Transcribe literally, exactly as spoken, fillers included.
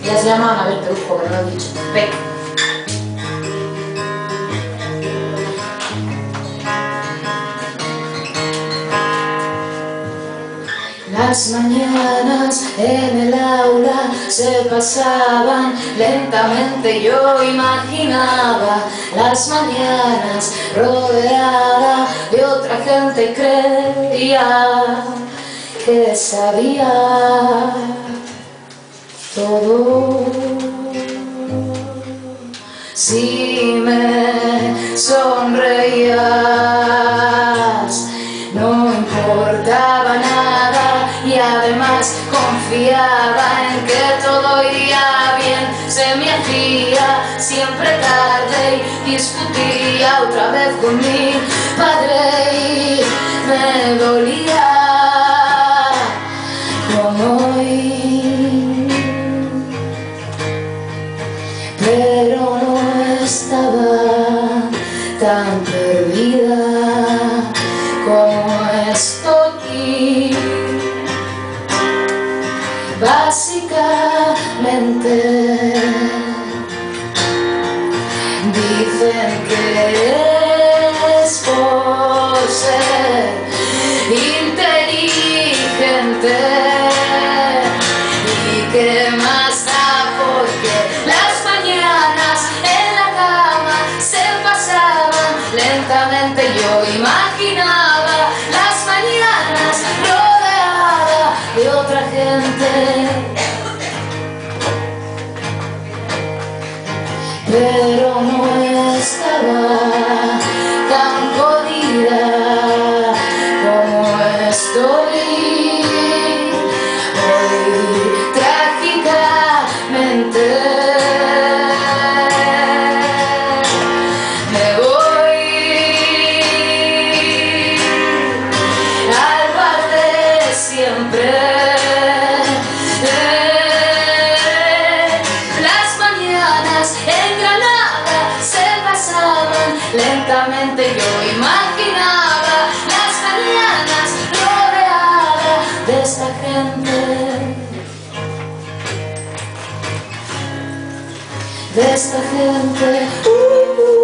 Ya se llama Anabel Perujo, que no lo he dicho. Venga. Las mañanas en el aula se pasaban lentamente, yo imaginaba las mañanas rodeada de otra gente y creía que sabía todo. Si me sonreías, no importaba nada y además confiaba en que todo iría bien. Se me hacía siempre tarde y discutía otra vez con mi padre y me dolía como hoy, pero no estaba tan perdida como estoy. Básicamente dicen que es por ser inteligente y que más da porque las mañanas en la cama se pasaban lentamente. Yo imaginaba las mañanas rodeada de otra gente, pero no estaba tan jodida como estoy hoy, trágicamente. Me voy al bar de siempre. Lentamente yo imaginaba las mañanas rodeada de esta gente, de esta gente. Uh, uh.